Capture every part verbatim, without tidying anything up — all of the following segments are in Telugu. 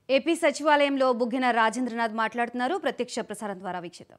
ఏపీ సచివాలయంలో బుగ్గన రాజేంద్రనాథ్ మాట్లాడుతున్నారు. ప్రత్యక్ష ప్రసారం ద్వారా వీక్షిద్దాం.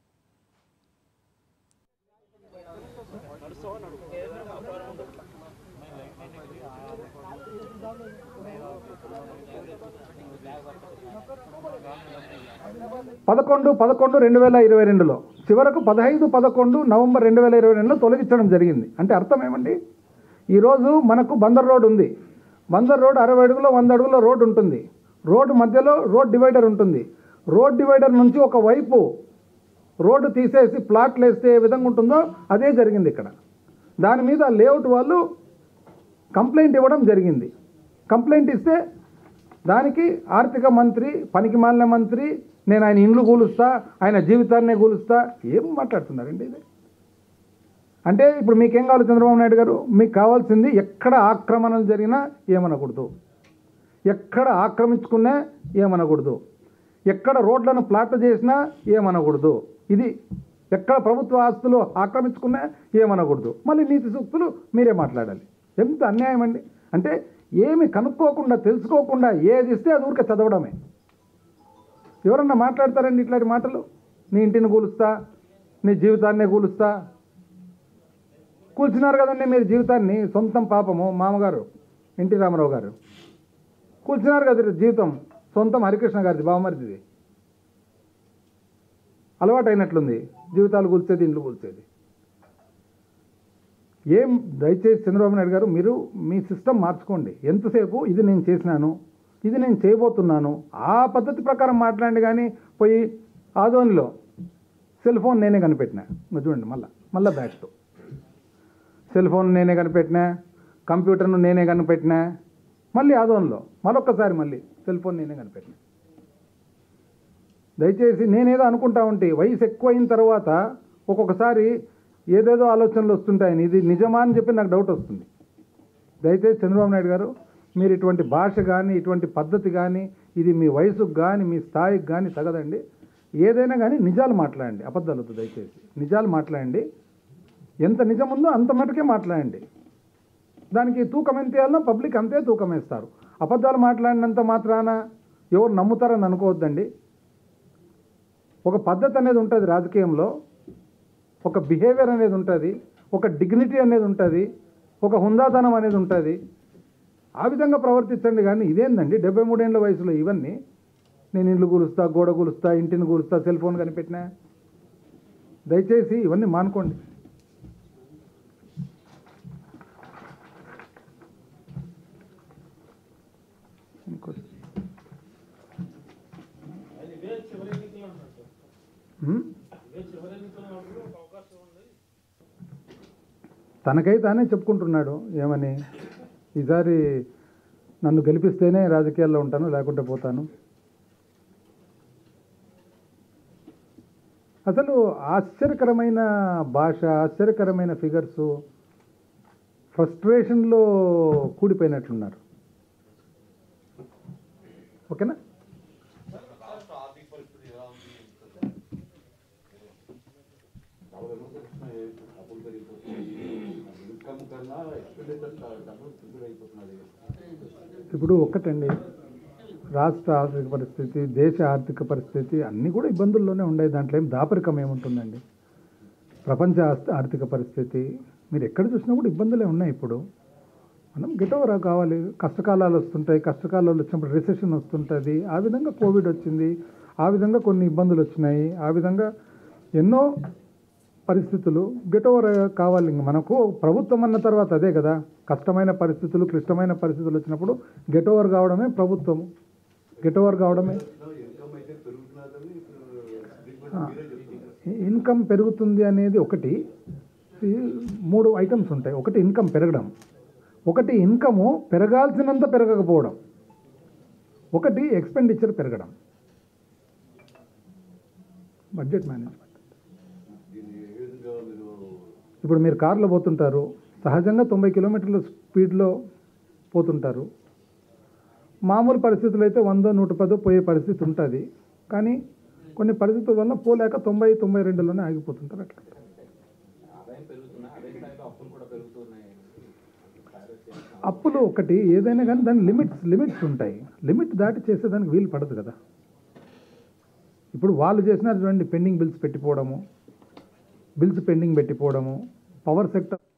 పదకొండు పదకొండు రెండు వేల ఇరవై రెండులో చివరకు పదహైదు పదకొండు నవంబర్ రెండు వేల ఇరవై రెండులో తొలగించడం జరిగింది. అంటే అర్థం ఏమండి? ఈరోజు మనకు బందర్ రోడ్ ఉంది. బందర్ రోడ్ అరవై అడుగులో వంద అడుగులో రోడ్ ఉంటుంది. రోడ్డు మధ్యలో రోడ్ డివైడర్ ఉంటుంది. రోడ్ డివైడర్ నుంచి ఒక వైపు రోడ్డు తీసేసి ప్లాట్లు వేస్తే ఏ విధంగా ఉంటుందో అదే జరిగింది ఇక్కడ. దాని మీద లేఅవుట్ వాళ్ళు కంప్లైంట్ ఇవ్వడం జరిగింది. కంప్లైంట్ ఇస్తే దానికి ఆర్థిక మంత్రి, పనికిమాలిన మంత్రి, నేను ఆయన ఇండ్లు కూలుస్తా, ఆయన జీవితాన్నే కూలుస్తా, ఏం మాట్లాడుతున్నారండి ఇది? అంటే ఇప్పుడు మీకేం కావాలి చంద్రబాబు నాయుడు గారు? మీకు కావాల్సింది ఎక్కడ ఆక్రమణలు జరిగినా ఏమనకూడదు, ఎక్కడ ఆక్రమించుకున్నా ఏమనకూడదు, ఎక్కడ రోడ్లను ప్లాట్లు చేసినా ఏమనకూడదు, ఇది ఎక్కడ ప్రభుత్వ ఆస్తులు ఆక్రమించుకున్నా ఏమనకూడదు. మళ్ళీ నీతి సూక్తులు మీరే మాట్లాడాలి. ఎంత అన్యాయం అండి! అంటే ఏమి కనుక్కోకుండా, తెలుసుకోకుండా ఏది ఇస్తే అది ఊరికే చదవడమే. ఎవరన్నా మాట్లాడతారండి ఇట్లాంటి మాటలు? నీ ఇంటిని కూలుస్తా, నీ జీవితాన్నే కూలుస్తా. కూల్చినారు కదండి మీరు జీవితాన్ని. సొంతం పాపము మామగారు ఎన్టీ రామారావు గారు కూల్చినారు కదా జీవితం. సొంతం హరికృష్ణ గారిది, బావమరిది. అలవాటు అయినట్లుంది జీవితాలు కూల్చేది, ఇండ్లు కూల్చేది. ఏం దయచేసి చంద్రబాబు నాయుడు గారు, మీరు మీ సిస్టమ్ మార్చుకోండి. ఎంతసేపు ఇది నేను చేసినాను, ఇది నేను చేయబోతున్నాను, ఆ పద్ధతి ప్రకారం మాట్లాడండి. కానీ పోయి ఆదోనిలో సెల్ ఫోన్ నేనే కనిపెట్టినా, చూడండి మళ్ళీ మళ్ళీ బ్యాక్. సెల్ ఫోన్ నేనే కనిపెట్టినా, కంప్యూటర్ను నేనే కనిపెట్టినా, మళ్ళీ ఆదోనిలో మరొక్కసారి మళ్ళీ సెల్ ఫోన్ నేనే కనిపెట్టినా. దయచేసి నేనేదో అనుకుంటా ఉంటే వయసు ఎక్కువైన తర్వాత ఒక్కొక్కసారి ఏదేదో ఆలోచనలు వస్తుంటాయని, ఇది నిజమా అని చెప్పి నాకు డౌట్ వస్తుంది. దయచేసి చంద్రబాబు నాయుడు గారు, మీరు ఇటువంటి భాష కానీ, ఇటువంటి పద్ధతి కానీ, ఇది మీ వయసుకు కానీ, మీ స్థాయికి కానీ తగదండి. ఏదైనా కానీ నిజాలు మాట్లాడండి, అబద్ధాలు వద్దు. దయచేసి నిజాలు మాట్లాడండి. ఎంత నిజం ఉందో అంత మటుకే మాట్లాడండి. దానికి తూకం ఎంత వేయాలనో పబ్లిక్ అంతే తూకం వేస్తారు. అబద్ధాలు మాట్లాడినంత మాత్రాన ఎవరు నమ్ముతారని అనుకోవద్దండి. ఒక పద్ధతి అనేది ఉంటుంది రాజకీయంలో, ఒక బిహేవియర్ అనేది ఉంటుంది, ఒక డిగ్నిటీ అనేది ఉంటుంది, ఒక హుందాతనం అనేది ఉంటుంది. ఆ విధంగా ప్రవర్తించండి. కానీ ఇదేందండి డెబ్బై మూడేళ్ల వయసులో ఇవన్నీ? నేను ఇండ్లు కూలుస్తా, గోడ కూలుస్తా, ఇంటిని కూలుస్తా, సెల్ ఫోన్ కనిపెట్టినా. దయచేసి ఇవన్నీ మానుకోండి. తనకై తానే చెప్పుకుంటున్నాడు ఏమని, ఈసారి నన్ను గెలిపిస్తేనే రాజకీయాల్లో ఉంటాను, లేకుంటే పోతాను. అసలు ఆశ్చర్యకరమైన భాష, ఆశ్చర్యకరమైన ఫిగర్సు, ఫ్రస్ట్రేషన్లో కూడిపోయినట్లున్నారు. ఓకేనా? ఇప్పుడు ఒక్కటండి, రాష్ట్ర ఆర్థిక పరిస్థితి, దేశ ఆర్థిక పరిస్థితి అన్నీ కూడా ఇబ్బందుల్లోనే ఉన్నాయి. దాంట్లో ఏం దాపరికం ఏముంటుందండి? ప్రపంచ ఆర్థిక పరిస్థితి మీరు ఎక్కడ చూసినా కూడా ఇబ్బందులే ఉన్నాయి. ఇప్పుడు మనం గెట్ ఓవర్ కావాలి. కష్టకాలాలు వస్తుంటాయి, కష్టకాలాలు వచ్చినప్పుడు రిసెషన్ వస్తుంటుంది. ఆ విధంగా కోవిడ్ వచ్చింది, ఆ విధంగా కొన్ని ఇబ్బందులు వచ్చినాయి, ఆ విధంగా ఎన్నో పరిస్థితులు గెట్ ఓవర్ కావాలి. ఇంక మనకు ప్రభుత్వం అన్న తర్వాత అదే కదా, కష్టమైన పరిస్థితులు, క్లిష్టమైన పరిస్థితులు వచ్చినప్పుడు గెట్ ఓవర్ కావడమే ప్రభుత్వము. గెట్ ఓవర్ కావడమే. ఇన్కమ్ పెరుగుతుంది అనేది ఒకటి, మూడు ఐటమ్స్ ఉంటాయి. ఒకటి ఇన్కమ్ పెరగడం, ఒకటి ఇన్కము పెరగాల్సినంత పెరగకపోవడం, ఒకటి ఎక్స్పెండిచర్ పెరగడం. Budget management. ఇప్పుడు మీరు కార్లో పోతుంటారు, సహజంగా తొంభై కిలోమీటర్ల స్పీడ్లో పోతుంటారు. మామూలు పరిస్థితులు అయితే వందో నూట పదో పోయే పరిస్థితి ఉంటుంది. కానీ కొన్ని పరిస్థితుల వల్ల పోలేక తొంభై తొంభై రెండులోనే ఆగిపోతుంటారు. అట్లా అప్పులు ఒకటి ఏదైనా కానీ దాని లిమిట్స్ లిమిట్స్ ఉంటాయి. లిమిట్ దాటి చేసేదానికి వీలు పడదు కదా. ఇప్పుడు వాళ్ళు చేసినారు చూడండి, పెండింగ్ బిల్స్ పెట్టిపోవడము, బిల్స్ పెండింగ్ పెట్టిపోవడము, పవర్ సెక్టర్